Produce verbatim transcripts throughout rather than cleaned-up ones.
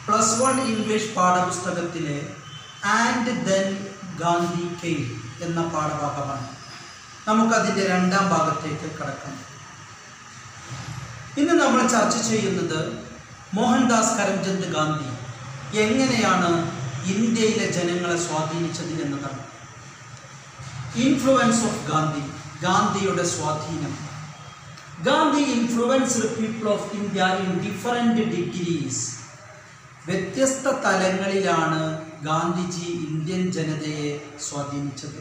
Plus one English പാഠപുസ്തകത്തിലെ and then Gandhi came എന്ന പാഠഭാഗമാണ്. നമുക്കതിൻ്റെ രണ്ടാം ഭാഗത്തേക്ക് കടക്കാം. ഇന്ന് നമ്മൾ ചർച്ച ചെയ്യുന്നത് മോഹൻദാസ് കരംചന്ദ് ഗാന്ധി എങ്ങനെയാണ് ഇന്ത്യയിലെ ജനങ്ങളെ സ്വാധീനിച്ചത് എന്നതാണ്. ഇൻഫ്ലുവൻസ് ഓഫ് ഗാന്ധി, ഗാന്ധിയുടെ സ്വാധീനം. Gandhi influenced people of India in different degrees. വ്യത്യസ്ത തലങ്ങളിലാണ് ഗാന്ധിജി ഇന്ത്യൻ ജനതയെ സ്വാധീനിച്ചത്.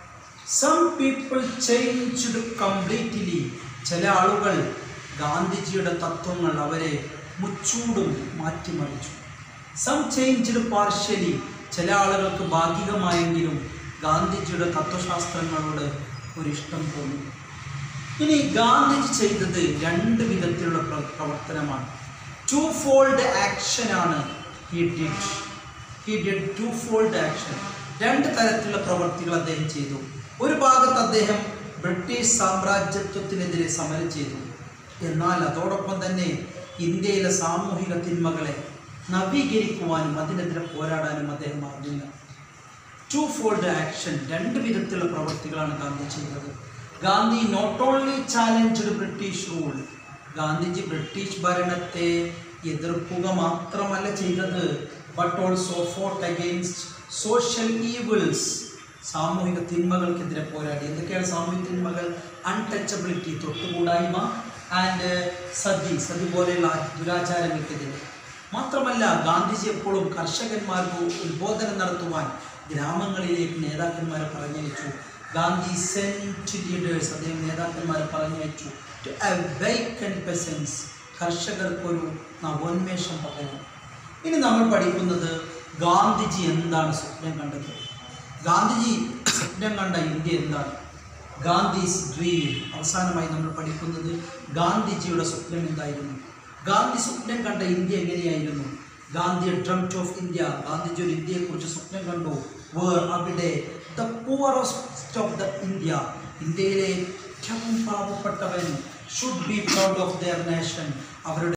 Some people changed completely. ചില ആളുകൾ ഗാന്ധിജിയുടെ തത്വങ്ങൾ അവരെ മുച്ചൂടും മാറ്റിമറിച്ചു. Some changed partially. ചില ആളുകൾക്ക് ഭാഗികമായെങ്കിലും ഗാന്ധിജിയുടെ തത്വശാസ്ത്രങ്ങളോട് ഒരിഷ്ടം തോന്നി. ഇനി ഗാന്ധിജി ചെയ്തത് രണ്ട് വിധത്തിലുള്ള പ്രവർത്തനമാണ്. ടു ഫോൾഡ് ആക്ഷനാണ് he did he did two fold action. രണ്ട് തരത്തിലുള്ള പ്രവൃത്തികൾ അദ്ദേഹം ചെയ്തു. ഒരു ഭാഗത്ത് അദ്ദേഹം ബ്രിട്ടീഷ് സാമ്രാജ്യത്വത്തിനെതിരെ സമരം ചെയ്തു. എന്നാൽ അതോടൊപ്പം തന്നെ ഇന്ത്യയിലെ സാമൂഹിക തിന്മകളെ നവീകരിക്കുവാനും അതിനെതിരെ പോരാടാനും അദ്ദേഹം അറിഞ്ഞില്ല. ടു ഫോൾഡ് ആക്ഷൻ, രണ്ട് വിധത്തിലുള്ള പ്രവൃത്തികളാണ് ഗാന്ധി ചെയ്തത്. Gandhi not only challenged British rule. Gandhiji British ഭരണത്തെ എതിർക്കുക മാത്രമല്ല ചെയ്തത്, but also fought against social evils. സാമൂഹിക തിന്മകൾക്കെതിരെ പോരാടി. എന്തൊക്കെയാണ് സാമൂഹിക തിന്മകൾ? അൺടച്ചബിലിറ്റി, തൊട്ടുകൂടായ്മ, ആൻഡ് സതി, സതി പോലെയുള്ള ദുരാചാരങ്ങൾക്കെതിരെ. മാത്രമല്ല ഗാന്ധിജി എപ്പോഴും കർഷകന്മാർക്ക് ഉത്ബോധനം നടത്തുവാൻ ഗ്രാമങ്ങളിലേക്ക് നേതാക്കന്മാരെ പറഞ്ഞയച്ചു. ഗാന്ധി സെന്റ് ലീഡേഴ്സ്, അദ്ദേഹം നേതാക്കന്മാരെ പറഞ്ഞയച്ചു ടു അവേക്കൻ പെസൻസ്, കർഷകർക്കൊരു നവോന്മേഷം പകരം. ഇനി നമ്മൾ പഠിക്കുന്നത് ഗാന്ധിജി എന്താണ് സ്വപ്നം കണ്ടത്. ഗാന്ധിജി സ്വപ്നം കണ്ട ഇന്ത്യ എന്താണ്? ഗാന്ധിസ് ഡ്രീം. അവസാനമായി നമ്മൾ പഠിക്കുന്നത് ഗാന്ധിജിയുടെ സ്വപ്നം എന്തായിരുന്നു. ഗാന്ധി സ്വപ്നം കണ്ട ഇന്ത്യ എങ്ങനെയായിരുന്നു? Gandhi dreamed of India. Gandhiji ഒരു ഇന്ത്യയെക്കുറിച്ച് സ്വപ്നം കണ്ടു. വേർ, അവിടെ. The poorest of the India, ഇന്ത്യയിലെ ഏറ്റവും പാവപ്പെട്ടവൻ should be proud of their nation, അവരുടെ